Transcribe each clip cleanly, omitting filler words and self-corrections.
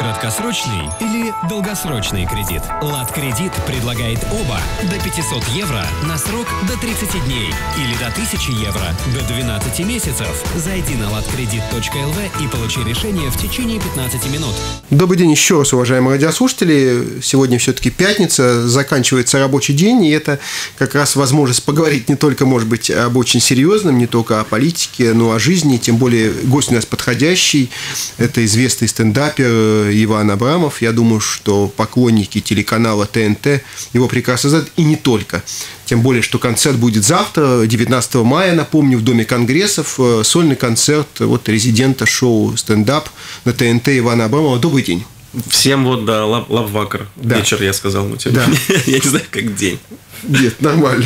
Краткосрочный или долгосрочный кредит? Lat-кредит предлагает оба до 500 евро на срок до 30 дней или до 1000 евро до 12 месяцев. Зайди на latkredit.lv и получи решение в течение 15 минут. Добрый день еще раз, уважаемые радиослушатели. Сегодня все-таки пятница, заканчивается рабочий день, и это как раз возможность поговорить не только, может быть, об очень серьезном, не только о политике, но о жизни. Тем более гость у нас подходящий. Это известный стендапер Иван Абрамов. Я думаю, что поклонники телеканала ТНТ его прекрасно знают, и не только. Тем более, что концерт будет завтра, 19 мая, напомню, в Доме конгрессов. Сольный концерт резидента шоу «Стендап» на ТНТ Ивана Абрамова. Добрый день. Всем лаввакар. Да. Вечер, я сказал, но тебе. Да. Я не знаю, как день. Нет, нормально.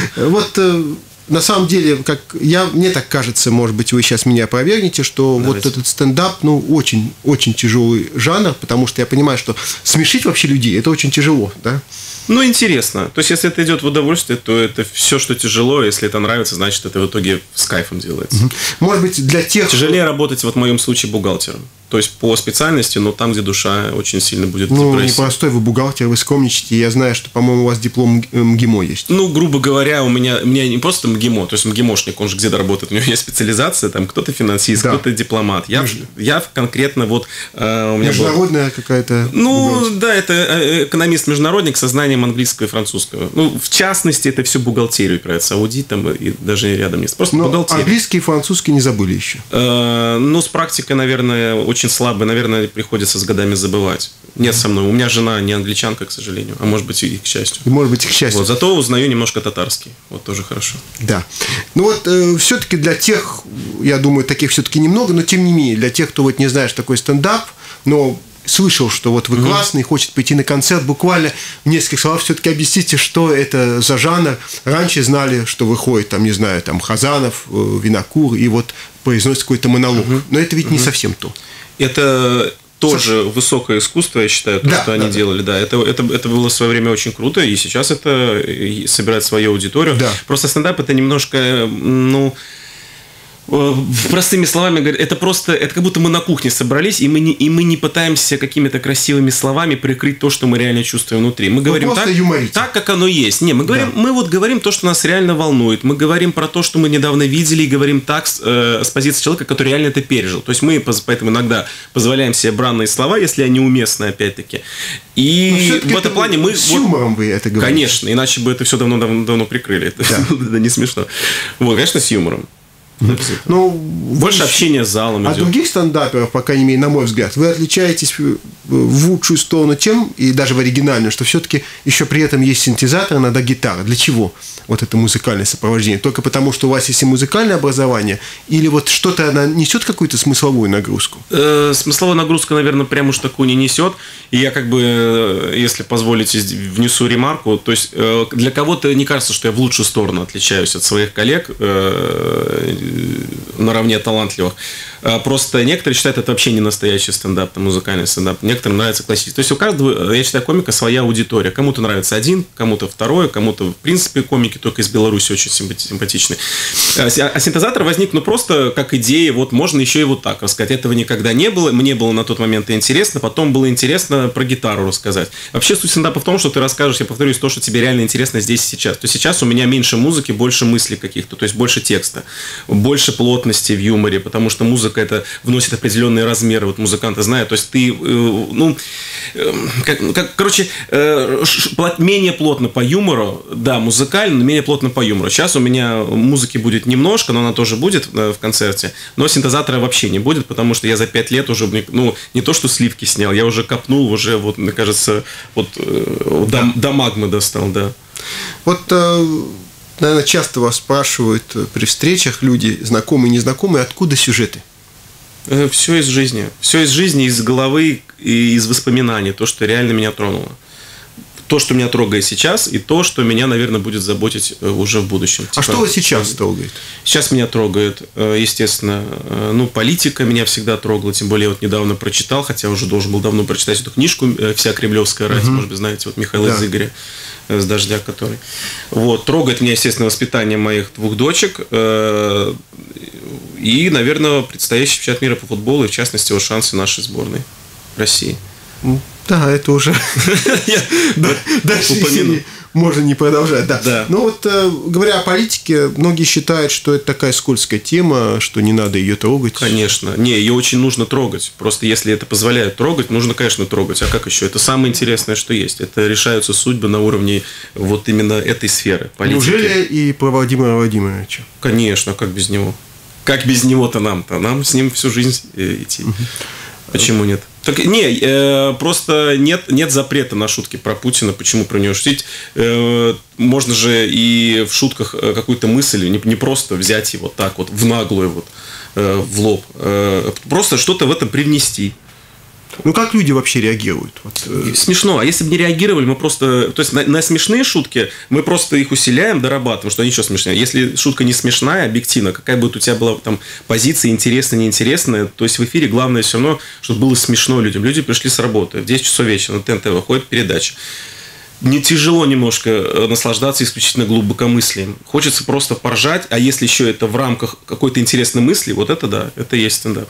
На самом деле, мне так кажется, может быть, вы сейчас меня опровергнете, что давайте. Вот этот стендап, очень, очень тяжелый жанр, потому что я понимаю, что смешить вообще людей – это очень тяжело, да? Интересно. То есть, если это идет в удовольствие, то это все, что тяжело. Если это нравится, значит, это в итоге с кайфом делается. Может быть, для тех... Тяжелее работать, в моем случае, бухгалтером. То есть, по специальности, но там, где душа очень сильно будет депрессия. Непростой вы бухгалтер, вы скромничаете. Я знаю, что, по-моему, у вас диплом МГИМО есть. Грубо говоря, у меня не просто МГИМО, то есть МГИМОшник, он же где-то работает, у него есть специализация, там кто-то финансист, кто-то дипломат. Я конкретно у меня международная какая-то... да, это экономист-международник со знанием английского и французского. В частности, это все бухгалтерию опирается, аудит там и даже рядом нет. Просто бухгалтерия. Английский и французский не забыли еще? С практикой, наверное, очень слабо, наверное, приходится с годами забывать. Нет со мной. У меня жена не англичанка, к сожалению, а может быть и к счастью. Зато узнаю немножко татарский. Тоже хорошо. Да. Все-таки для тех, я думаю, таких все-таки немного, но тем не менее, для тех, кто не знает, что такое стендап, но слышал, что вы классный, хочет пойти на концерт, буквально в нескольких словах все-таки объясните, что это за жанр. Раньше знали, что выходит, Хазанов, Винокур, и произносит какой-то монолог. Но это ведь не совсем то. Это тоже высокое искусство, я считаю, что они делали. Да, это было в свое время очень круто, и сейчас это собирает свою аудиторию. Да. Просто стендап это немножко, простыми словами говоря, это как будто мы на кухне собрались, и мы не пытаемся какими-то красивыми словами прикрыть то, что мы реально чувствуем внутри. Мы говорим так, как оно есть. Мы говорим то, что нас реально волнует. Мы говорим про то, что мы недавно видели, и говорим так с позиции человека, который реально это пережил. То есть мы поэтому иногда позволяем себе бранные слова, если они уместны, опять-таки. И в этом плане мы... С юмором вы это говорите. Конечно, иначе бы это все давно прикрыли. Это не смешно. Конечно, с юмором. Больше общения с залом идет. От других стендаперов, по крайней мере, на мой взгляд, вы отличаетесь в лучшую сторону тем, и даже в оригинальную, что все-таки еще при этом есть синтезатор, иногда гитара. Для чего это музыкальное сопровождение? Только потому, что у вас есть и музыкальное образование, или что-то она несет какую-то смысловую нагрузку? Смысловая нагрузка, наверное, прям уж такую не несет. И я если позволите, внесу ремарку. То есть для кого-то не кажется, что я в лучшую сторону отличаюсь от своих коллег наравне талантливых. Просто некоторые считают, это вообще не настоящий стендап, музыкальный стендап. Некоторым нравится классический. То есть у каждого, я считаю, комика своя аудитория. Кому-то нравится один, кому-то второй, кому-то, в принципе, комики только из Беларуси очень симпатичны. А синтезатор возник, просто как идея, можно еще и так рассказать. Этого никогда не было. Мне было на тот момент интересно, потом было интересно про гитару рассказать. Вообще суть стендапа в том, что ты расскажешь, я повторюсь, то, что тебе реально интересно здесь и сейчас. То есть сейчас у меня меньше музыки, больше мыслей каких-то, то есть больше текста, больше плотности в юморе, потому что музыка это вносит определенные размеры, музыканты знают, то есть ты, менее плотно по юмору, да, музыкально, но менее плотно по юмору. Сейчас у меня музыки будет немножко, но она тоже будет в концерте, но синтезатора вообще не будет, потому что я за 5 лет уже, не то что сливки снял, я уже копнул, уже, мне кажется, до магмы достал, да. Наверное, часто вас спрашивают при встречах люди, знакомые и незнакомые, откуда сюжеты? Все из жизни. Все из жизни, из головы и из воспоминаний. То, что реально меня тронуло. То, что меня трогает сейчас, и то, что меня, наверное, будет заботить уже в будущем. А что вас сейчас трогает? Сейчас меня трогает, естественно, политика меня всегда трогала. Тем более, я недавно прочитал, хотя уже должен был давно прочитать эту книжку «Вся кремлевская рать», может быть, знаете, Михаила Зыгоря. С «Дождя», который... Трогает меня, естественно, воспитание моих 2 дочек и, наверное, предстоящий чемпионат мира по футболу и, в частности, шансы нашей сборной России. Да, это уже дальше можно не продолжать. Да. Но вот говоря о политике, многие считают, что это такая скользкая тема, что не надо ее трогать. Конечно. Не, ее очень нужно трогать. Просто если это позволяет трогать, нужно, конечно, трогать. А как еще? Это самое интересное, что есть. Это решаются судьбы на уровне вот именно этой сферы политики. Неужели и про Владимира Владимировича? Конечно, как без него? Как без него-то нам-то? Нам с ним всю жизнь идти. Почему нет? Так, просто нет запрета на шутки про Путина. Почему про него шутить? Можно же и в шутках какую-то мысль не просто взять его так вот в наглую, в лоб. Просто что-то в этом привнести. Ну, как люди вообще реагируют? Смешно. А если бы не реагировали, мы просто... То есть, на смешные шутки мы просто их усиляем, дорабатываем, что они еще смешнее. Если шутка не смешная, объективно, какая бы у тебя была там позиция, интересная, неинтересная, то есть, в эфире главное все равно, чтобы было смешно людям. Люди пришли с работы, в 10 часов вечера на ТНТ выходит передача. Не тяжело немножко наслаждаться исключительно глубокомыслием. Хочется просто поржать, а если еще это в рамках какой-то интересной мысли, вот это да, это и есть стендап.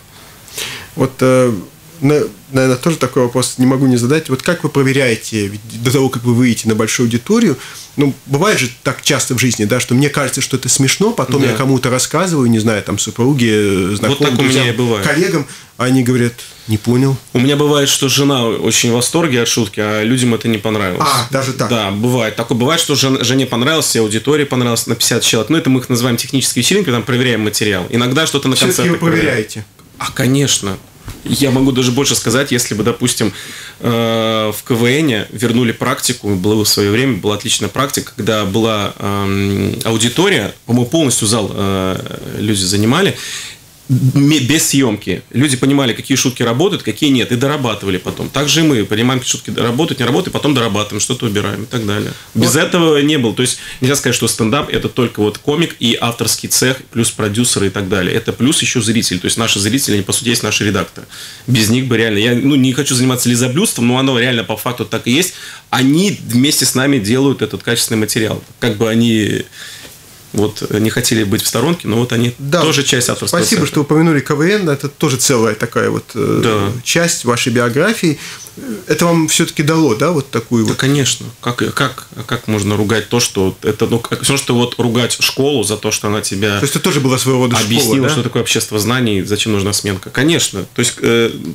Наверное, тоже такой вопрос не могу не задать. Вот как вы проверяете, ведь до того, как вы выйдете на большую аудиторию, бывает же так часто в жизни, да, что мне кажется, что это смешно, потом я кому-то рассказываю, не знаю, там, супруге, знакомым, друзьям, коллегам, а они говорят, не понял. У меня бывает, что жена очень в восторге от шутки, а людям это не понравилось. Даже так? Да, бывает. Такое бывает, что жене понравилось, всей аудитории понравилось на 50 человек. Это мы их называем технические вечеринки, там проверяем материал. Иногда что-то на концертах. Все-таки вы проверяете? Конечно. Я могу даже больше сказать, если бы, допустим, в КВН вернули практику, было в свое время, была отличная практика, когда была аудитория, по-моему, полностью зал люди занимали, без съемки. Люди понимали, какие шутки работают, какие нет, и дорабатывали потом. Также и мы понимаем, какие шутки работают, не работают, потом дорабатываем, что-то убираем и так далее. Без этого не было. То есть нельзя сказать, что стендап – это только комик и авторский цех, плюс продюсеры и так далее. Это плюс еще зритель. То есть наши зрители, они, по сути, есть наши редакторы. Без них бы реально... Я не хочу заниматься лизоблюдством, но оно реально по факту так и есть. Они вместе с нами делают этот качественный материал. Как бы они... не хотели быть в сторонке, но они тоже часть авторского Спасибо, цеха. что упомянули КВН. Это тоже целая такая часть вашей биографии. Это вам все-таки дало, да, такую? Да, конечно. Как можно ругать то, что это, все, что ругать школу за то, что она тебя... То есть это тоже была своего рода объяснила, школа, да? что такое общество знаний, зачем нужна сменка. Конечно. То есть,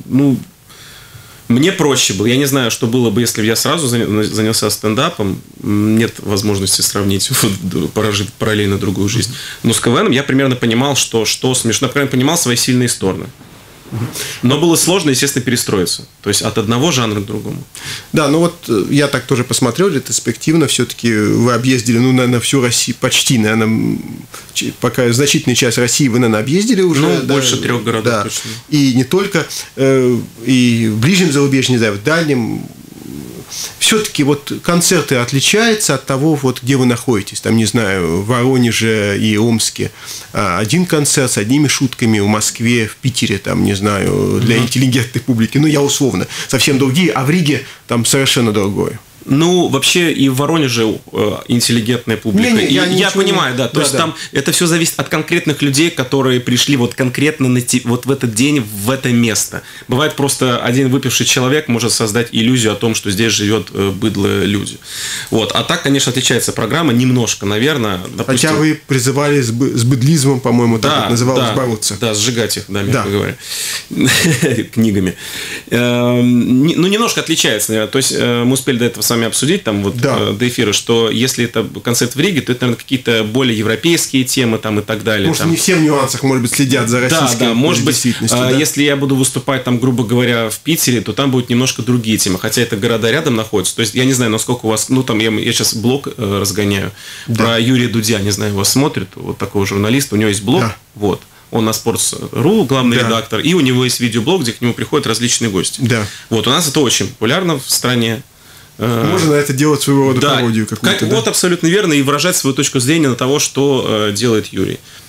мне проще было. Я не знаю, что было бы, если бы я сразу занялся стендапом. Нет возможности сравнить, прожить параллельно другую жизнь. Но с КВНом я примерно понимал, что смешно. Я примерно понимал свои сильные стороны. Но было сложно, естественно, перестроиться. То есть, от одного жанра к другому. Да, я так тоже посмотрел ретроспективно. Все-таки вы объездили, наверное, всю Россию, почти, наверное, пока значительную часть России вы, наверное, объездили уже. Больше 3 городов, да. точно. И не только, и в ближнем зарубежье, не знаю, в дальнем. Все-таки концерты отличаются от того, где вы находитесь. Там, не знаю, в Воронеже и Омске один концерт с одними шутками, в Москве, в Питере, там, не знаю, для интеллигентной публики. Я условно. Совсем другие, а в Риге там совершенно другое. Вообще и в Воронеже интеллигентная публика. Я понимаю, да. То есть там это все зависит от конкретных людей, которые пришли конкретно в этот день, в это место. Бывает просто один выпивший человек может создать иллюзию о том, что здесь живет быдло люди. А так, конечно, отличается программа немножко, наверное. Хотя вы призывали с быдлизмом, по-моему, так это называлось, бороться. Да, сжигать их, мягко говоря, книгами. Немножко отличается, наверное. То есть мы успели до этого с вами обсудить до эфира, что если это концерт в Риге, то это, наверное, какие-то более европейские темы и так далее. Может, не все в нюансах, может быть, следят за российской может быть, действительностью. Если я буду выступать грубо говоря, в Питере, то там будут немножко другие темы, хотя это города рядом находятся. То есть я не знаю, насколько у вас, я сейчас блог разгоняю про Юрия Дудя, не знаю, вас смотрит, такого журналиста, у него есть блог, он на Sports.ru, главный редактор, и у него есть видеоблог, где к нему приходят различные гости. У нас это очень популярно в стране. Можно это делать своего рода пародию какую-то. Абсолютно верно, и выражать свою точку зрения на того, что делает Юрий.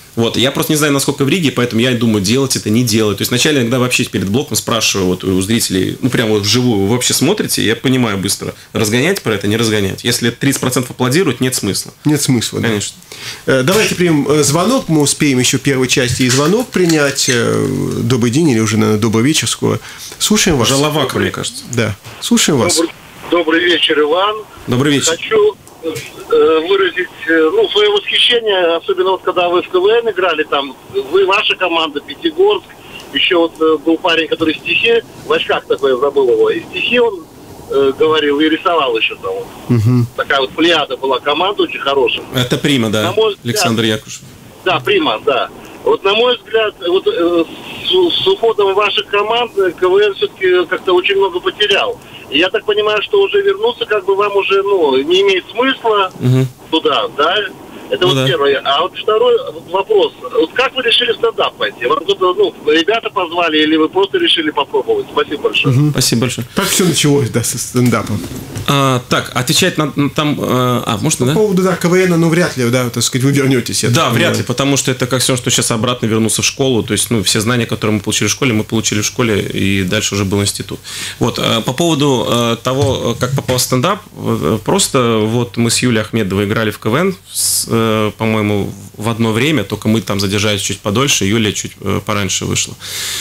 Вот, я просто не знаю, насколько в Риге, поэтому я думаю, делать это, не делать. То есть, вначале иногда вообще перед блоком спрашиваю вот у зрителей, ну, прямо вот вживую, вы вообще смотрите? Я понимаю быстро, разгонять про это, не разгонять. Если 30% аплодируют, нет смысла. Нет смысла, конечно. Да. Давайте примем звонок, мы успеем еще в первой части и звонок принять. Добрый день или уже, наверное, добрый вечер скоро. Слушаем вас. Жаловака, мне кажется. Да, слушаем вас. Добрый вечер, Иван. Добрый вечер. Хочу выразить свое восхищение, особенно вот когда вы в КВН играли, там, вы, ваша команда, Пятигорск, еще вот был парень, который стихи, в очках такой, я забыл его, и стихи он говорил и рисовал еще там. Угу. Такая вот плеяда была команда очень хорошая. Это Прима, да, Александр Якушев. Да, Прима, да. Вот на мой взгляд, вот с уходом ваших команд КВН все-таки как-то очень много потерял. И я так понимаю, что уже вернуться как бы вам уже не имеет смысла туда, да? Это вот первое. А вот второй вопрос. Вот как вы решили в стендап пойти? Вам кто-то, ребята позвали или вы просто решили попробовать? Спасибо большое. Спасибо большое. Как все началось, да, со стендапом? Так, отвечать на там... можно, да? По поводу, да, КВН, вряд ли, да, так сказать, вы вернетесь. Да, вряд ли, потому что это как все, что сейчас обратно вернуться в школу. То есть, все знания, которые мы получили в школе, мы получили в школе, и дальше уже был институт. Вот, по поводу того, как попал в стендап, просто вот мы с Юлией Ахмедовой играли в КВН, по-моему, в одно время, только мы там задержались чуть подольше, Юлия чуть пораньше вышла.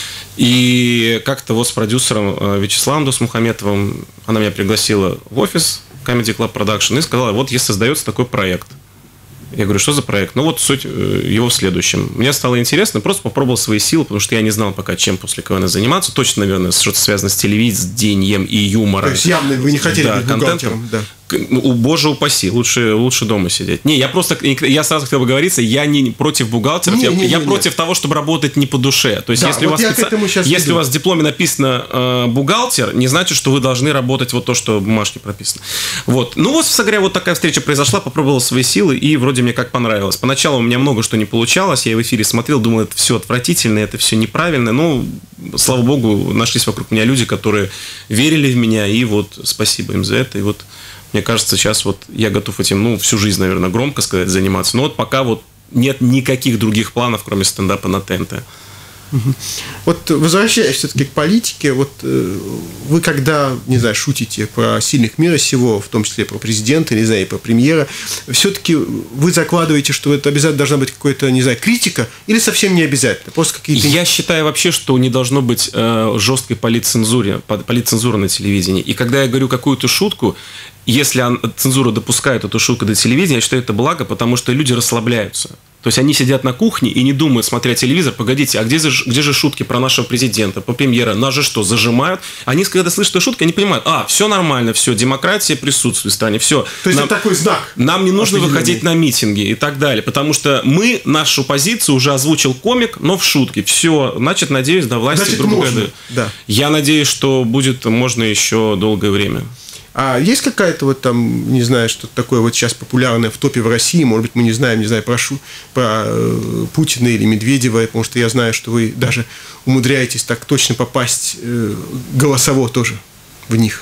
И как-то вот с продюсером Вячеславом Досмухаметовым она меня пригласила в офис Comedy Club Production и сказала, вот есть создается такой проект. Я говорю, что за проект? Ну вот суть его в следующем. Мне стало интересно, просто попробовал свои силы, потому что я не знал пока, чем после КВН заниматься. Точно, наверное, что-то связано с телевидением и юмором. То есть явно вы не хотели быть бухгалтером, да. Боже упаси, лучше дома сидеть. Не, я сразу хотел бы говориться, я не против бухгалтеров, я против того, чтобы работать не по душе. То есть, да, если, у вас в дипломе написано бухгалтер, не значит, что вы должны работать вот то, что в бумажке прописано. Вот. Ну, вот, собственно говоря, вот такая встреча произошла, попробовал свои силы, и вроде мне как понравилось. Поначалу у меня много что не получалось, я в эфире смотрел, думал, это все отвратительно, это все неправильно. Ну, слава богу, нашлись вокруг меня люди, которые верили в меня, и вот спасибо им за это, и вот мне кажется, сейчас вот я готов этим, всю жизнь, наверное, громко сказать, заниматься. Но вот пока вот нет никаких других планов, кроме стендапа на ТНТ. Вот возвращаясь все-таки к политике, вот вы когда, не знаю, шутите про сильных мира сего, в том числе про президента, не знаю, и про премьера, все-таки вы закладываете, что это обязательно должна быть какая-то, не знаю, критика, или совсем не обязательно? Просто какие-то... Я считаю вообще, что не должно быть жесткой политцензуры на телевидении. И когда я говорю какую-то шутку, если цензура допускает эту шутку до телевидения, я считаю это благо, потому что люди расслабляются. То есть они сидят на кухне и не думают, смотря телевизор, погодите, а где же шутки про нашего президента, про премьера, нас же что, зажимают? Они, когда слышат эту шутку, они понимают, все нормально, все, демократия присутствует в стране, все. То есть это такой знак. Нам не нужно выходить на митинги и так далее, потому что нашу позицию уже озвучил комик, но в шутке. Все, значит, надеюсь, до власти грубо говоря. Да. Я надеюсь, что будет можно еще долгое время. А есть какая-то вот там, не знаю, что-то такое вот сейчас популярное в топе в России, может быть, мы не знаем про Путина или Медведева, потому что я знаю, что вы даже умудряетесь так точно попасть голосово тоже в них.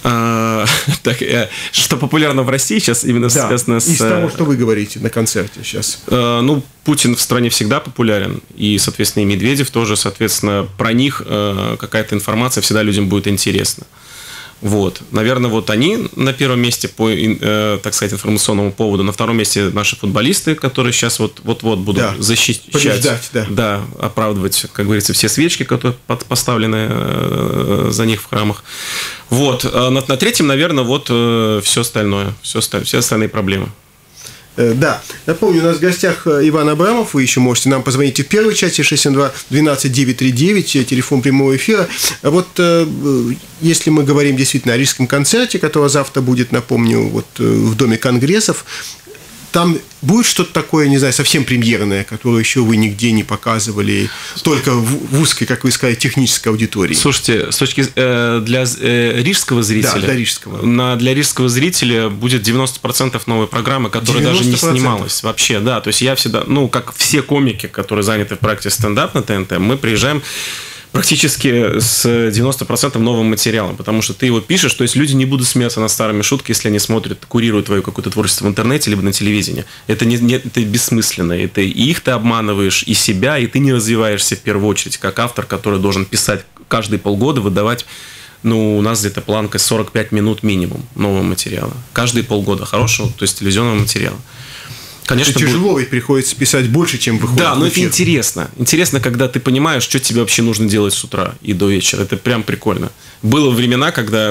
Что популярно в России сейчас именно связано с... из того, что вы говорите на концерте сейчас. Путин в стране всегда популярен, и, соответственно, и Медведев тоже, соответственно, про них какая-то информация всегда людям будет интересна. Вот. Наверное, вот они на первом месте по, так сказать, информационному поводу. На втором месте наши футболисты, которые сейчас вот-вот будут защищать. Побеждать, да, оправдывать, как говорится, все свечки, которые поставлены за них в храмах. Вот. На третьем, наверное, вот все остальное, все остальные проблемы. Да, напомню, у нас в гостях Иван Абрамов, вы еще можете нам позвонить и в первой части 672-12-939, телефон прямого эфира. Вот если мы говорим действительно о Рижском концерте, который завтра будет, напомню, вот в Доме конгрессов, там будет что-то такое, не знаю, совсем премьерное, которое еще вы нигде не показывали, только в узкой, как вы сказали, технической аудитории? Слушайте, с точки для рижского зрителя, да, для рижского зрителя будет 90% новой программы, которая 90%? Даже не снималась вообще, да, то есть я всегда, как все комики, которые заняты в проекте стендап на ТНТ, мы приезжаем Практически с 90% новым материалом, потому что ты его пишешь, то есть люди не будут смеяться над старыми шутками, если они смотрят, курируют твое какое-то творчество в интернете либо на телевидении. Это это бессмысленно, это и их ты обманываешь, и себя, и ты не развиваешься в первую очередь, как автор, который должен писать каждые полгода, выдавать, у нас где-то планка 45 минут минимум нового материала. Каждые полгода хорошего, то есть телевизионного материала. Конечно, это тяжело, ведь приходится писать больше, чем выходит. Да, но это интересно. Интересно, когда ты понимаешь, что тебе вообще нужно делать с утра и до вечера. Это прям прикольно. Были времена, когда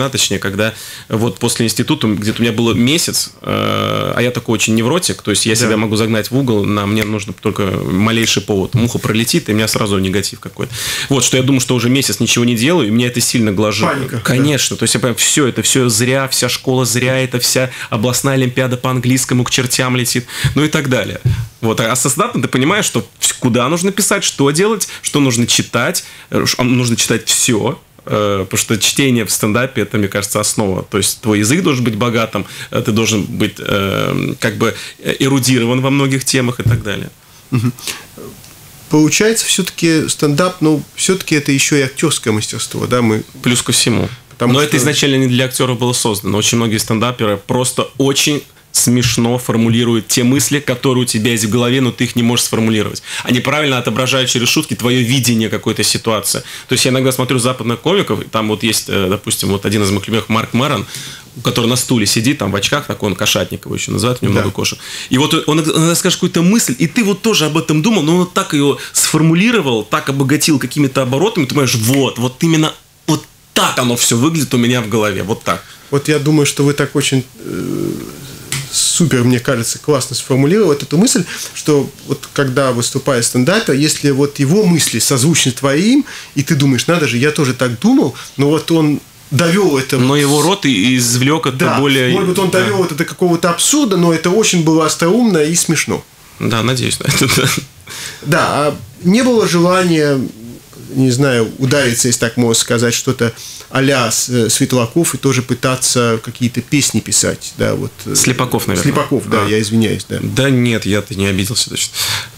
вот после института, где-то у меня было месяц, а я такой очень невротик, то есть я себя могу загнать в угол, мне нужно только малейший повод. Муха пролетит, и у меня сразу негатив какой-то. Вот, что я думаю, что уже месяц ничего не делаю, и меня это сильно гложет. Паника. Конечно. Да. То есть я понимаю, это все зря, вся школа зря, это вся областная олимпиада по английскому к чертям летит. И так далее. Вот. А со стендапом ты понимаешь, что куда нужно писать, что делать, что нужно читать. Нужно читать все. Потому что чтение в стендапе, это, мне кажется, основа. То есть твой язык должен быть богатым, ты должен быть эрудирован во многих темах и так далее. Получается, все-таки стендап, все-таки это еще и актерское мастерство, да? Плюс ко всему. Но это изначально не для актеров было создано. Очень многие стендаперы просто очень смешно формулируют те мысли, которые у тебя есть в голове, но ты их не можешь сформулировать. Они правильно отображают через шутки твое видение какой-то ситуации. То есть я иногда смотрю западных комиков, там вот есть, допустим, вот один из моих любимых, Марк Мэрон, который на стуле сидит, там в очках, такой он Кошатник его еще называют, у него много кошек. И вот он скажет какую-то мысль, и ты вот тоже об этом думал, но он так ее сформулировал, так обогатил какими-то оборотами, ты понимаешь, вот именно вот так оно все выглядит у меня в голове, вот так. Вот я думаю, что вы так очень... супер, мне кажется, классно сформулировал эту мысль, что вот когда выступает стендапер, если вот его мысли созвучны твоим, и ты думаешь, надо же, я тоже так думал, но вот он довел это... Но его рот и извлек это более... может быть, он довел это до какого-то абсурда, но это очень было остроумно и смешно. Да, надеюсь на это. Да, а не было желания, не знаю, удариться, если так можно сказать, что-то а-ля Светлаков и тоже пытаться какие-то песни писать, да, вот. Слепаков, наверное. Слепаков, да, я извиняюсь, да. Да нет, я-то не обиделся точно.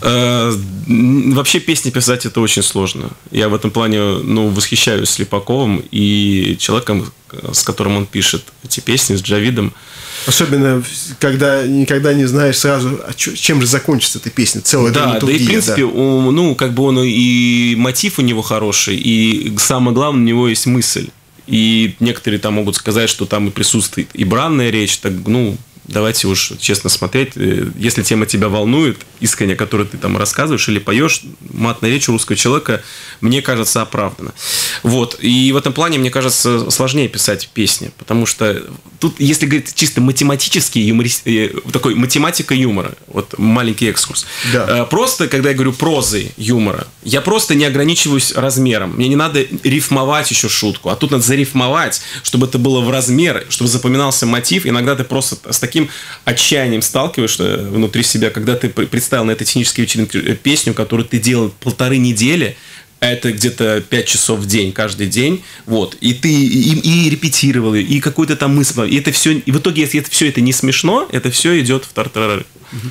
Вообще песни писать это очень сложно. Я в этом плане, восхищаюсь Слепаковым и человеком, с которым он пишет эти песни, с Джавидом. Особенно, когда никогда не знаешь сразу, чем же закончится эта песня, целая драматургия. Да, и в принципе, он и мотив у него хороший, и самое главное, у него есть мысль. И некоторые там могут сказать, что там и присутствует и бранная речь, так, давайте уж честно смотреть, если тема тебя волнует, искренне, которую ты там рассказываешь или поешь, матная речь у русского человека, мне кажется, оправдана. Вот. И в этом плане, мне кажется, сложнее писать песни, потому что тут, если говорить чисто математически, такой математика юмора, вот маленький экскурс. Да. Просто, когда я говорю прозой юмора, я просто не ограничиваюсь размером. Мне не надо рифмовать еще шутку, а тут надо зарифмовать, чтобы это было в размер, чтобы запоминался мотив. Иногда ты просто с таким отчаянием сталкиваешься внутри себя, когда ты представил на этой технической вечеринке песню, которую ты делал 1,5 недели, это где-то 5 часов в день, каждый день, вот, и ты и репетировал, и какую-то там мысль, и это все, и в итоге, если все это не смешно, это все идет в тартарары.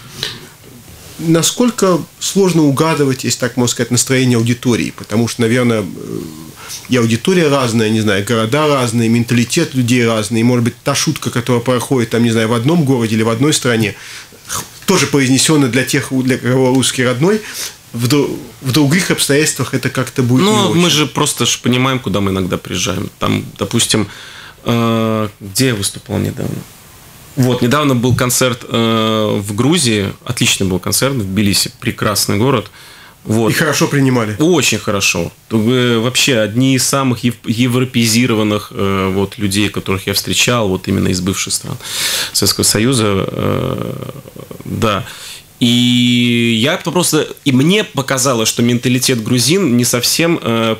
Насколько сложно угадывать, если так можно сказать, настроение аудитории, потому что, наверное, и аудитория разная, не знаю, города разные, менталитет людей разный, и, может быть, та шутка, которая проходит, там, не знаю, в одном городе или в одной стране, тоже произнесена для тех, для кого русский родной, в других обстоятельствах это как-то будет не очень. Мы же просто понимаем, куда мы иногда приезжаем. Там, допустим, где я выступал недавно? Вот, недавно был концерт в Грузии, отличный был концерт в Тбилиси, прекрасный город. Вот. И хорошо принимали. Очень хорошо. Вообще, одни из самых европеизированных людей, которых я встречал, вот именно из бывших стран Советского Союза. Да. И мне показалось, что менталитет грузин не совсем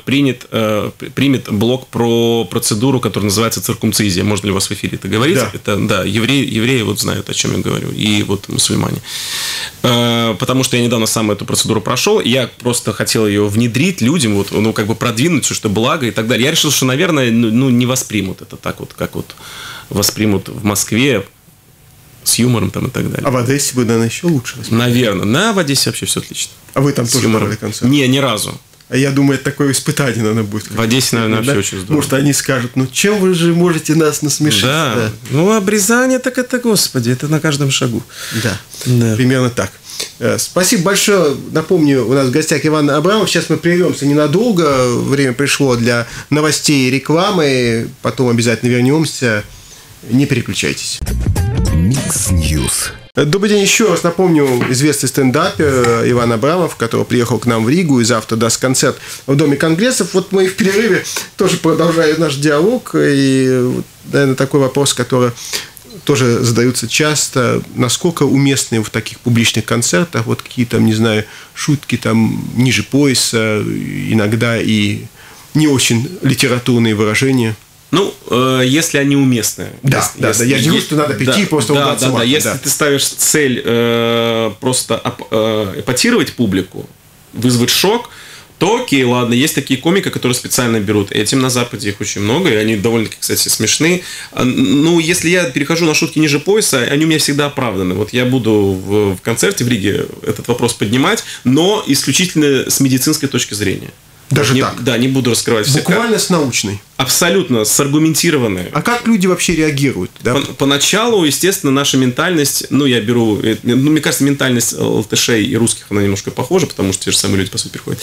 примет блок про процедуру, которая называется циркумцизия. Можно ли у вас в эфире это говорить? Да. Это евреи вот знают, о чем я говорю, и вот мусульмане. Потому что я недавно сам эту процедуру прошел, я просто хотел ее внедрить людям, продвинуть, что благо и так далее. Я решил, что, наверное, не воспримут это так вот, как вот воспримут в Москве, с юмором там и так далее. А в Одессе бы, наверное, еще лучше. Наверное. В Одессе вообще все отлично. А вы там тоже давали концерт? Не, ни разу. Я думаю, это такое испытание, наверное, будет. В Одессе, наверное, вообще очень здорово. Может, они скажут, ну, чем вы же можете нас насмешить? Да. Ну, обрезание, так это, господи, это на каждом шагу. Да. Примерно так. Спасибо большое. Напомню, у нас в гостях Иван Абрамов. Сейчас мы прервемся ненадолго. Время пришло для новостей и рекламы. Потом обязательно вернемся. Не переключайтесь. Микс Ньюс. Добрый день еще раз. Напомню, известный стендапер Иван Абрамов, который приехал к нам в Ригу и завтра даст концерт в Доме конгрессов. Вот мы в перерыве тоже продолжаем наш диалог. И, наверное, такой вопрос, который тоже задаются часто. Насколько уместны в таких публичных концертах вот какие там, не знаю, шутки там ниже пояса, иногда и не очень литературные выражения? Ну, если они уместны. Да, я не говорю, что надо прийти и просто угадаться. Да, если ты ставишь цель просто эпатировать публику, вызвать шок, то окей, ладно, есть такие комики, которые специально берут. Этим на Западе их очень много, и они довольно-таки, кстати, смешные. Ну, если я перехожу на шутки ниже пояса, они у меня всегда оправданы. Вот я буду в концерте в Риге этот вопрос поднимать, но исключительно с медицинской точки зрения. Даже так? Да, не буду раскрывать все. Буквально с научной? Абсолютно, с аргументированной. А как люди вообще реагируют? Да? Поначалу, естественно, наша ментальность, я беру, мне кажется, ментальность латышей и русских, она немножко похожа, потому что те же самые люди, по сути, приходят.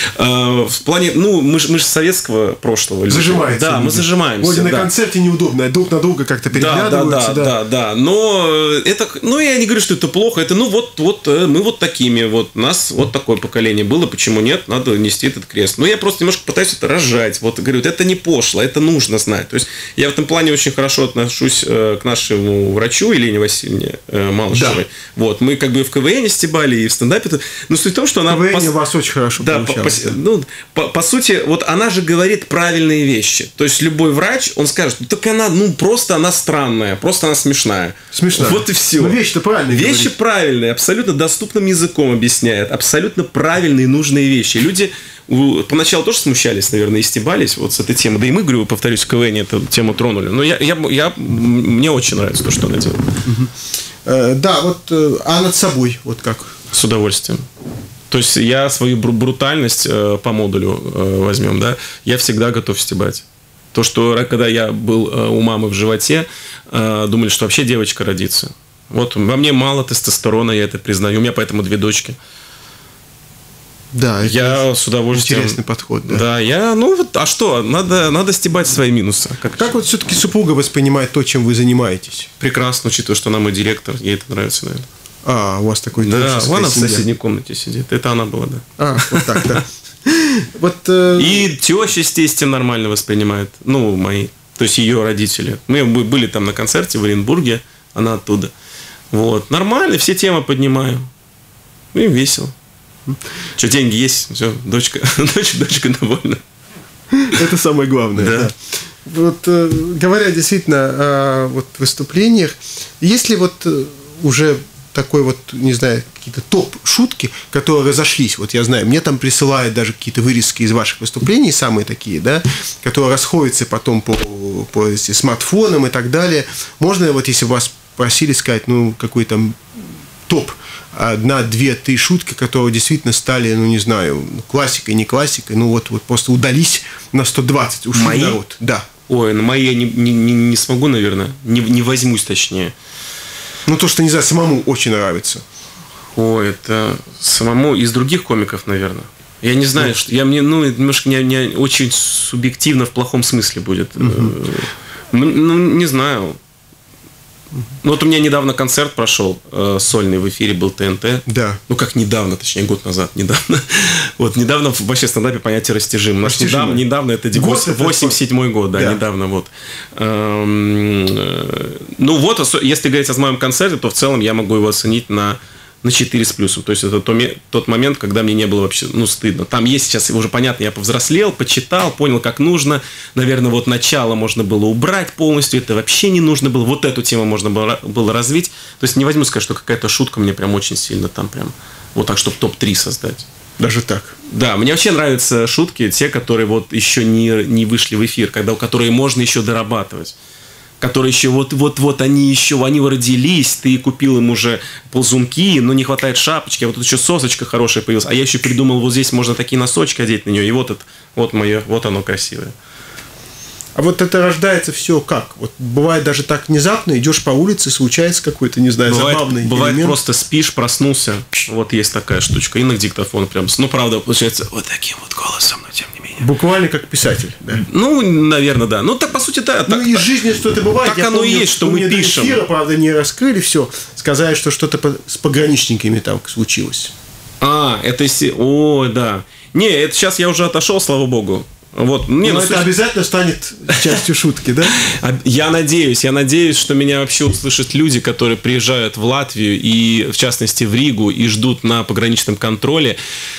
В плане, мы же советского прошлого. Зажимаетесь. Да, мы зажимаемся. Вроде на концерте неудобно, друг на друга как-то переглядываются. Да. Но это, я не говорю, что это плохо, это, мы вот такими, вот у нас вот такое поколение было, почему нет, надо нести этот крест. Но я просто немножко пытаюсь это разжать. Вот говорю, это не пошло, это нужно знать. То есть я в этом плане очень хорошо отношусь к нашему врачу Елене Васильевне Малышевой. Да. Вот, мы как бы в КВН стебали и в стендапе. Но суть в том, что она... В КВН у вас очень хорошо получалось. По сути, вот она же говорит правильные вещи. То есть любой врач, он скажет, так она, просто она странная, просто она смешная. Смешная. Вот и все. Но вещи-то правильные. Вещи правильные, абсолютно доступным языком объясняет, абсолютно правильные, нужные вещи. Люди поначалу тоже смущались, наверное, и стебались вот с этой темой. Да и мы, говорю, повторюсь, в КВН эту тему тронули. Но мне очень нравится то, что она делает. Да, вот, а над собой, вот как? С удовольствием. То есть я свою брутальность по модулю возьмем, да, я всегда готов стебать. То, что когда я был у мамы в животе, думали, что вообще девочка родится. Вот во мне мало тестостерона, я это признаю. У меня поэтому 2 дочки. Да, я с удовольствием. Интересный подход, да. Да, а что? Надо стебать свои минусы. Как вот все-таки супруга воспринимает то, чем вы занимаетесь? Прекрасно, учитывая, что она мой директор, ей это нравится, наверное. У вас такой творческая семья. Да, она в соседней комнате сидит. Это она была, да. Вот так, да. И теща с тестем нормально воспринимает. Мои. То есть ее родители. Мы были там на концерте в Оренбурге, она оттуда. Вот. Нормально, все темы поднимаю. Им весело. Что, деньги есть, все, дочка довольна. Это самое главное. Да. Вот, говоря действительно о выступлениях, есть ли уже такой не знаю, какие-то топ-шутки, которые разошлись? Вот я знаю, мне там присылают даже какие-то вырезки из ваших выступлений, самые такие, да, которые расходятся потом по смартфонам и так далее. Можно, если вас просили сказать, какой там топ, 1, 2, 3 шутки, которые действительно стали, не знаю, классикой, не классикой, просто удались на 120, ушли в народ. Да. Ой, на мои я не смогу, наверное, не возьмусь, точнее. То, что, не знаю, самому очень нравится. Ой, это самому из других комиков, наверное. Я не знаю, что немножко не очень субъективно в плохом смысле будет. Не знаю. Вот у меня недавно концерт прошел, сольный в эфире был ТНТ. Да. Как недавно, точнее, год назад, недавно. Недавно вообще в стендапе понятие растяжимо. Недавно это 87-й год, да, недавно если говорить о моем концерте, то в целом я могу его оценить на 4 с плюсом. То есть это тот момент, когда мне не было вообще стыдно. Там есть сейчас уже понятно, я повзрослел, почитал, понял, как нужно. Наверное, начало можно было убрать полностью. Это вообще не нужно было. Вот эту тему можно было развить. То есть не возьму сказать, что какая-то шутка мне прям очень сильно там прям так, чтобы топ-3 создать. Даже так? Да, мне вообще нравятся шутки, те, которые еще не вышли в эфир, которые можно еще дорабатывать. которые еще вот они родились, ты купил им уже ползунки, но не хватает шапочки, а вот тут еще сосочка хорошая появилась, а я еще придумал, вот здесь можно такие носочки одеть на нее, и вот оно красивое. А вот это рождается все как? Вот бывает даже так внезапно, идешь по улице, случается какой-то, не знаю, забавный бывает элемент. просто спишь, проснулся, вот есть такая штучка, и на диктофон прям, ну, правда, получается, вот таким вот голосом, но тем не менее. Буквально как писатель, да? Ну, наверное, да. Ну, так, по сути, да. Ну, из жизни что-то бывает. Так оно и есть, что мы пишем. Эфира, правда, не раскрыли все, сказали, что что-то с пограничниками там случилось. Это... О, да. Не, это сейчас я уже отошел, слава богу. Вот. Но это обязательно станет частью шутки, да? Я надеюсь, что меня вообще услышат люди, которые приезжают в Латвию и, в частности, в Ригу и ждут на пограничном контроле,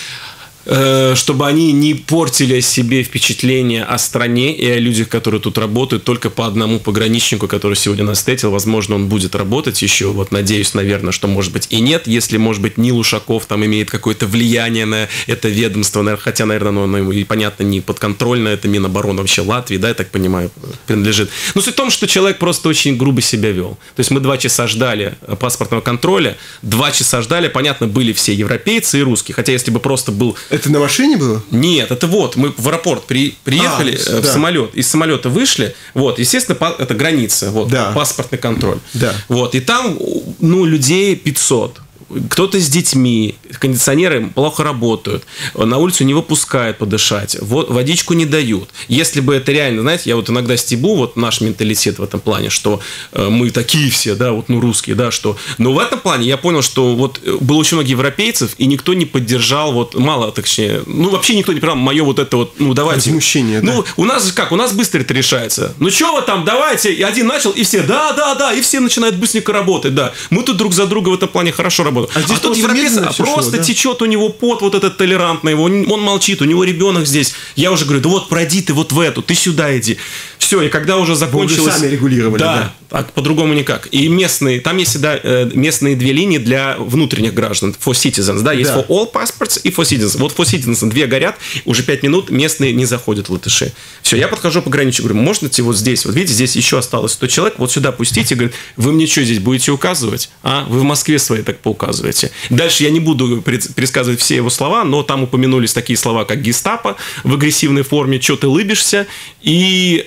чтобы они не портили себе впечатление о стране и о людях, которые тут работают, только по одному пограничнику, который сегодня нас встретил. Возможно, он будет работать еще. Вот надеюсь, наверное, что, может быть, и нет. Если, может быть, Нил Ушаков там имеет какое-то влияние на это ведомство, хотя, наверное, оно ему, понятно, не подконтрольно, это Минобороны вообще Латвии, да, я так понимаю, принадлежит. Но суть в том, что человек просто очень грубо себя вел. То есть мы 2 часа ждали паспортного контроля, 2 часа ждали, понятно, были все европейцы и русские. Хотя, если бы просто был... Это на машине было? Нет, это вот, мы в аэропорт приехали в самолет, из самолета вышли, вот, естественно, это граница, вот, да. Паспортный контроль. Да. Вот, и там, ну, людей 500. Кто-то с детьми, кондиционеры плохо работают, на улицу не выпускают подышать, вот, водичку не дают. Если бы это реально, знаете, я вот иногда стебу, вот наш менталитет в этом плане, что мы такие все, да, вот, ну, русские, да, что... Но в этом плане я понял, что вот было очень много европейцев, и никто не поддержал, вот, мало, точнее, ну, вообще никто не прям мое вот это вот, ну, давайте... Возмущение, да? Ну, у нас же как, у нас быстро это решается. Ну, что вы там, давайте, и один начал, и все, да, и все начинают быстренько работать, да. Мы тут друг за друга в этом плане хорошо работаем. А тут европейцы просто течет у него пот вот этот толерантный, он молчит, у него ребенок здесь. Я уже говорю, да вот пройди ты вот в эту, ты сюда иди. Все, и когда уже закончилось... Вы сами регулировали, да. Так по-другому никак. И местные, там есть всегда местные 2 линии для внутренних граждан, for citizens, да, есть for all passports и for citizens. Вот for citizens 2 горят, уже 5 минут местные не заходят в латыши. Все, я подхожу пограничнику, говорю, можно идти вот здесь, вот видите, здесь еще осталось 100 человек, вот сюда пустите, говорит, вы мне что здесь будете указывать? Вы в Москве свои так поуказываете. Дальше я не буду пересказывать все его слова, но там упомянулись такие слова, как гестапо в агрессивной форме, что ты лыбишься, и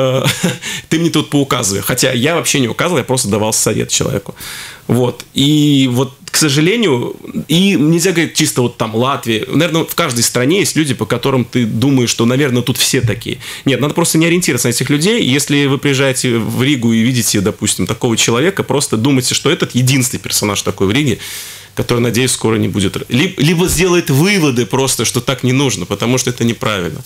ты мне тут поуказывай. Хотя я вообще не указывал, я просто давал совет человеку. Вот. И вот, к сожалению, и нельзя говорить чисто вот там Латвия. Наверное, в каждой стране есть люди, по которым ты думаешь, что, наверное, тут все такие. Нет, надо просто не ориентироваться на этих людей. Если вы приезжаете в Ригу и видите, допустим, такого человека, просто думайте, что этот единственный персонаж такой в Риге, который, надеюсь, скоро не будет. Либо сделает выводы просто, что так не нужно, потому что это неправильно.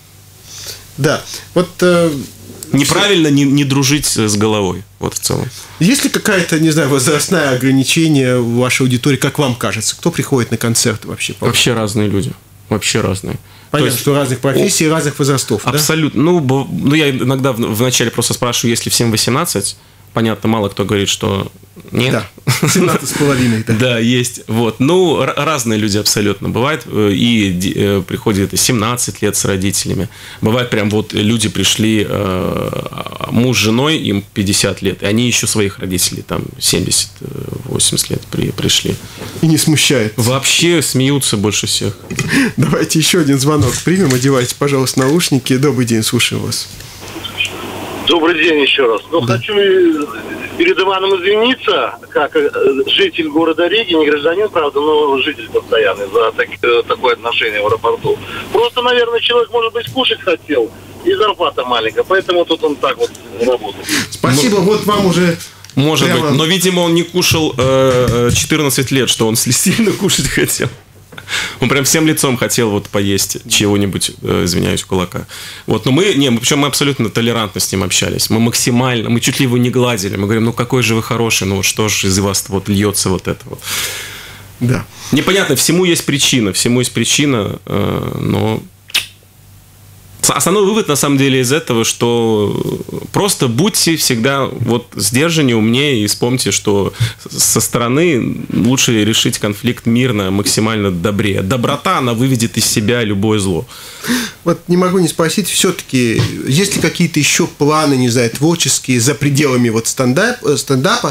Да, вот... Неправильно не дружить с головой, вот в целом. Есть ли какая-то, не знаю, возрастное ограничение в вашей аудитории, как вам кажется? Кто приходит на концерты вообще? Вообще разные люди, вообще разные. Понятно, что разных профессий, разных возрастов, абсолютно. Да? Ну, я иногда вначале просто спрашиваю, если всем 18, понятно, мало кто говорит, что нет. Да, 17,5. Да. Да, есть. Вот. Ну, разные люди абсолютно. Бывает, и приходят 17 лет с родителями. Бывает, прям вот люди пришли, муж с женой, им 50 лет, и они еще своих родителей, там, 70-80 лет пришли. И не смущает. Вообще смеются больше всех. Давайте еще один звонок примем. Одевайте, пожалуйста, наушники. Добрый день, слушаем вас. Добрый день еще раз. Ну, хочу перед Иваном извиниться, как житель города Риги, не гражданин, правда, но житель постоянный, за такое отношение в аэропорту. Просто, наверное, человек, может быть, кушать хотел, и зарплата маленькая, поэтому тут он так вот работает. Спасибо, вот вам уже... Может быть, но, видимо, он не кушал 14 лет, что он сильно кушать хотел. Он прям всем лицом хотел вот поесть чего-нибудь, извиняюсь, кулака. Вот, но причем мы абсолютно толерантно с ним общались. Мы максимально, мы чуть ли его не гладили. Мы говорим, ну какой же вы хороший, ну вот что же из вас вот льется вот это вот. Да. Непонятно, всему есть причина, но... Основной вывод, на самом деле, из этого, что просто будьте всегда вот сдержаннее, умнее, и вспомните, что со стороны лучше решить конфликт мирно, максимально добрее. Доброта, она выведет из себя любое зло. Вот не могу не спросить, все-таки, есть ли какие-то еще планы, не знаю, творческие, за пределами вот стендапа,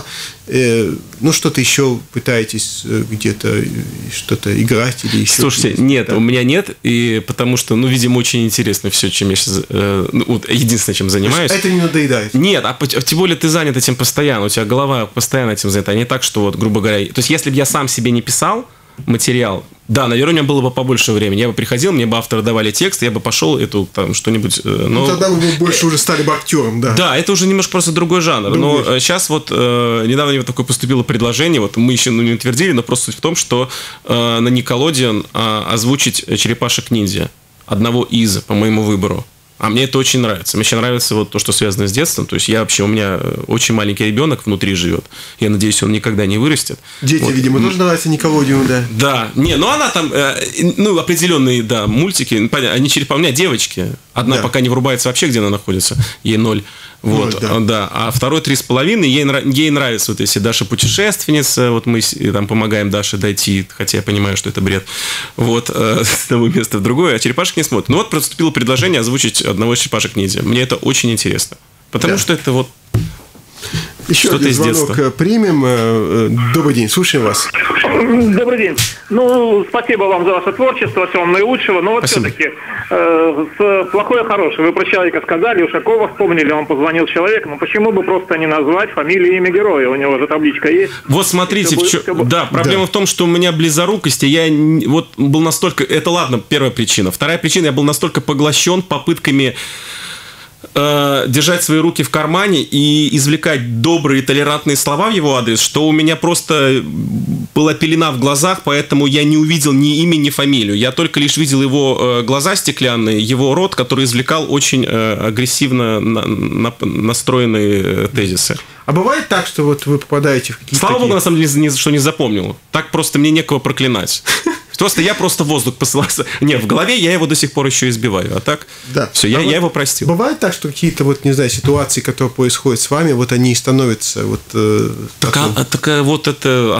ну, что-то еще пытаетесь где-то что-то играть или еще? Слушайте, нет, у меня нет, и потому что, ну, видимо, очень интересно все, чем я сейчас, единственное, чем занимаюсь. Это не надоедает? Нет, тем более ты занят этим постоянно, у тебя голова постоянно этим занята, а не так, что вот, грубо говоря, то есть, если бы я сам себе не писал материал, да, наверное, у меня было бы побольше времени. Я бы приходил, мне бы авторы давали текст, я бы пошел эту там что-нибудь. Ну, тогда вы больше уже стали бы актером, да. Да, это уже немножко просто другой жанр. Но сейчас вот недавно мне вот такое поступило предложение, вот мы еще не утвердили, но просто суть в том, что на Nickelodeon озвучить «Черепашек-ниндзя», одного из, по моему выбору. А мне это очень нравится. Мне еще нравится вот то, что связано с детством. То есть у меня очень маленький ребенок внутри живет. Я надеюсь, он никогда не вырастет. Дети, вот. Видимо, тоже нравятся Nickelodeon, да? Да. Не, ну она там, ну, определенные, да, мультики. Они у меня девочки. Одна пока не врубается вообще, где она находится. Ей 0. Вот, да. А второй 3,5. Ей нравится вот если Даша путешественница. Вот мы там помогаем Даше дойти, хотя я понимаю, что это бред. Вот, с одного места в другое. А черепашек не смотрит. Ну вот поступило предложение озвучить одного из черепашек-ниндзя. Мне это очень интересно. Потому что это вот еще что-то один из детства. Звонок примем. Добрый день, слушаем вас. Добрый день. Ну, спасибо вам за ваше творчество, всего вам наилучшего. Но вот все-таки плохое хорошее. Вы про человека сказали, Ушакова вспомнили, он позвонил человеку. Но почему бы просто не назвать фамилию и имя героя? У него же табличка есть. Вот смотрите, проблема в том, что у меня близорукость, и я вот был настолько... Это ладно, первая причина. Вторая причина, я был настолько поглощен попытками держать свои руки в кармане и извлекать добрые толерантные слова в его адрес, что у меня просто была пелена в глазах, поэтому я не увидел ни имя, ни фамилию. Я только лишь видел его глаза стеклянные, его рот, который извлекал очень агрессивно настроенные тезисы. А бывает так, что вот вы попадаете в какие-то... Слава богу, на самом деле, что не запомнил. Так просто мне некого проклинать. Просто я просто воздух посылался. Не, в голове я его до сих пор еще избиваю. А так, все, я его простил. Бывает так, что какие-то вот, не знаю, ситуации, которые происходят с вами, вот они и становятся вот... Так вот это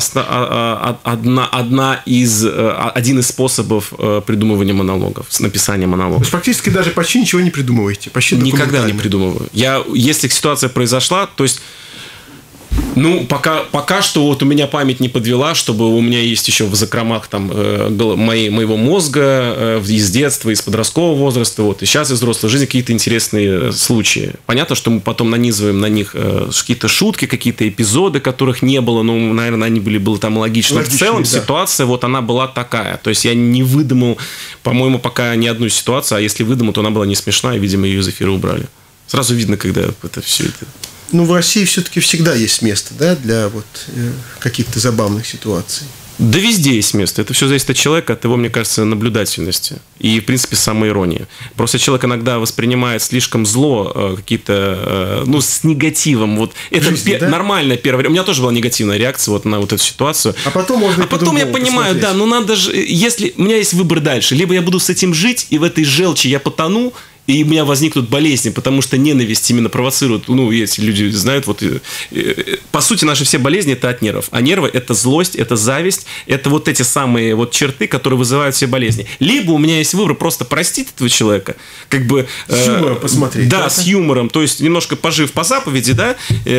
один из способов придумывания монологов, написания монологов. То есть практически даже почти ничего не придумываете? Никогда не придумываю. Если ситуация произошла, то есть... Ну, пока что вот у меня память не подвела, чтобы у меня есть еще в закромах там моего мозга из детства, из подросткового возраста, вот, и сейчас из взрослой жизни какие-то интересные случаи. Понятно, что мы потом нанизываем на них какие-то шутки, какие-то эпизоды, которых не было, но, наверное, они были там логичны. В целом ситуация вот она была такая. То есть я не выдумал, по-моему, пока ни одну ситуацию, а если выдумал, то она была не смешная, и, видимо, ее из эфира убрали. Сразу видно, когда это все это... Ну, в России все-таки всегда есть место, да, для вот каких-то забавных ситуаций. Да везде есть место. Это все зависит от человека, от его, мне кажется, наблюдательности. И, в принципе, самоиронии. Просто человек иногда воспринимает слишком зло какие-то, ну, с негативом. Вот это нормальное первое. У меня тоже была негативная реакция вот на вот эту ситуацию. А потом можно потом я понимаю, посмотреть. Да, ну надо же, если у меня есть выбор дальше, либо я буду с этим жить, и в этой желчи я потону, и у меня возникнут болезни, потому что ненависть именно провоцирует, ну, эти люди знают, вот, по сути, наши все болезни – это от нервов. А нервы – это злость, это зависть, это вот эти самые вот черты, которые вызывают все болезни. Либо у меня есть выбор просто простить этого человека, как бы… С юмором посмотреть. Да, с юмором, то есть немножко пожив по заповеди, да,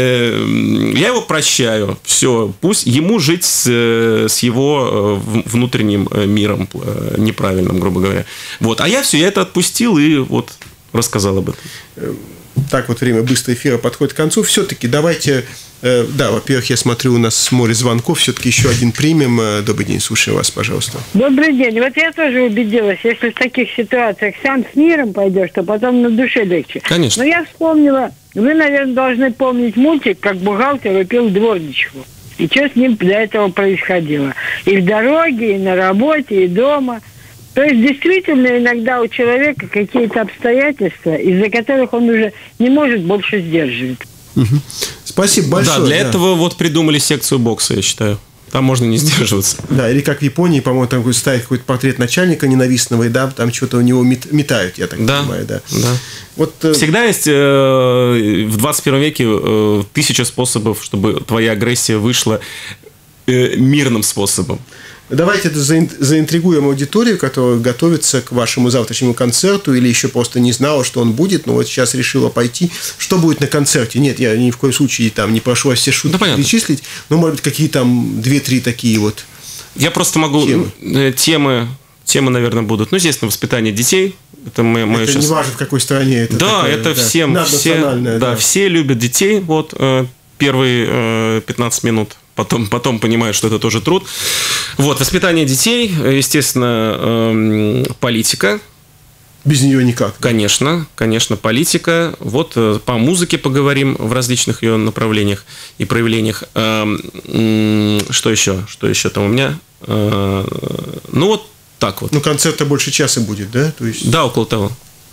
я его прощаю, все, пусть ему жить с его внутренним миром неправильным, грубо говоря. Вот, а я это отпустил и вот рассказал об этом. Так вот, время быстро эфира подходит к концу. Все-таки давайте... Да, во-первых, я смотрю, у нас море звонков. Все-таки еще один примем. Добрый день, слушаю вас, пожалуйста. Добрый день. Вот я тоже убедилась, если в таких ситуациях сам с миром пойдешь, то потом на душе легче. Конечно. Но я вспомнила, вы, наверное, должны помнить мультик, как бухгалтер упил дворничку. И что с ним для этого происходило. И в дороге, и на работе, и дома. То есть, действительно, иногда у человека какие-то обстоятельства, из-за которых он уже не может больше сдерживать. Угу. Спасибо большое. Да, для этого вот придумали секцию бокса, я считаю. Там можно не сдерживаться. Да, или как в Японии, по-моему, там ставить какой-то портрет начальника ненавистного, и да, там что-то у него метают, я так понимаю, да. Вот, всегда есть в 21 веке 1000 способов, чтобы твоя агрессия вышла мирным способом. Давайте заинтригуем аудиторию, которая готовится к вашему завтрашнему концерту или еще просто не знала, что он будет, но вот сейчас решила пойти. Что будет на концерте? Нет, я ни в коем случае там не прошу вас все шутки перечислить, но, может быть, какие там 2-3 такие вот я просто могу... Темы, наверное, будут. Ну, естественно, воспитание детей. Это сейчас... не важно, в какой стране это. Да, такое, это всем... Все любят детей. Вот первые 15 минут. Потом понимают, что это тоже труд. Вот, воспитание детей, естественно, политика. Без нее никак. Конечно, политика. Вот по музыке поговорим в различных ее направлениях и проявлениях. Что еще там у меня? Ну, вот так вот. Ну, концерта больше часа будет, да? То есть... Да, около того.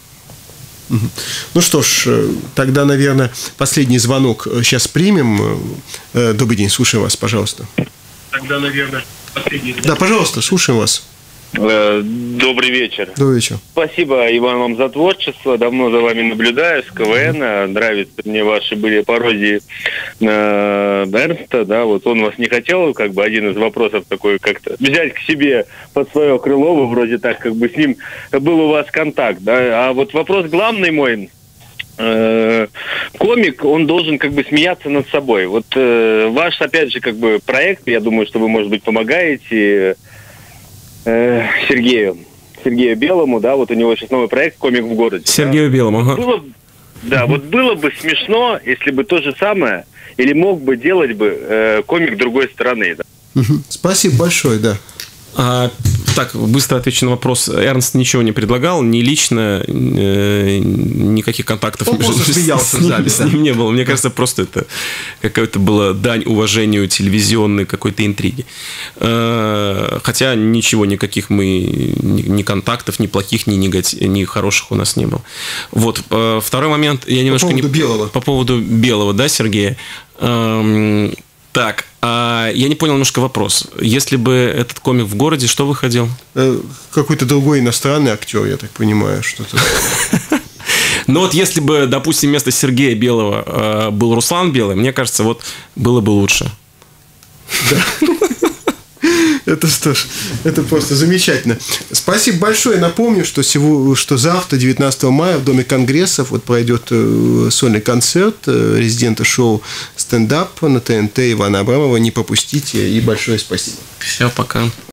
Ну что ж, тогда, наверное, последний звонок сейчас примем. Добрый день, слушаем вас, пожалуйста. Тогда, наверное, последний звонок. Да, пожалуйста, слушаем вас. Добрый вечер. Добрый вечер. Спасибо, Иван, вам за творчество. Давно за вами наблюдаю с КВН. Нравятся мне ваши были пародии на Эрнста. Да, вот он вас не хотел, как бы один из вопросов такой как-то взять к себе под свое крыло. Вы вроде так, как бы с ним был у вас контакт. Да? А вот вопрос главный мой. Комик, он должен как бы смеяться над собой. Вот ваш, опять же, как бы проект, я думаю, что вы, может быть, помогаете Сергею Белому, да, вот у него сейчас новый проект «Комик в городе». Сергею Белому, ага. Вот было бы смешно, если бы то же самое, или мог бы делать бы комик другой стороны. Да? Спасибо большое, да. Так, быстро отвечу на вопрос. Эрнст ничего не предлагал, ни лично, никаких контактов с ним не было. Мне кажется, просто это какая-то была дань уважению телевизионной какой-то интриги. Хотя ничего, никаких мы, ни контактов, ни плохих, ни хороших у нас не было. Вот. Второй момент. Я немножко по поводу Белого, да, Сергея? Так, я не понял немножко вопрос. Если бы этот комик в городе, что выходил? Какой-то другой иностранный актер, я так понимаю, что-то. Ну вот если бы, допустим, вместо Сергея Белого был Руслан Белый, мне кажется, вот было бы лучше. Да. Это что ж, это просто замечательно. Спасибо большое. Напомню, что завтра, 19 мая, в Доме конгрессов пройдет сольный концерт резидента шоу «Стендап» на ТНТ Ивана Абрамова. Не пропустите. И большое спасибо. Все, пока.